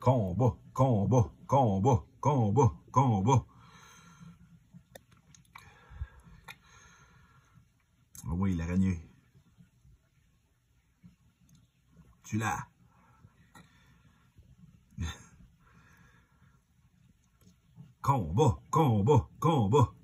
Combat, combat, combat, combat, combat. Oh oui, l'araignée. Tu l'as. Combat, combat, combat.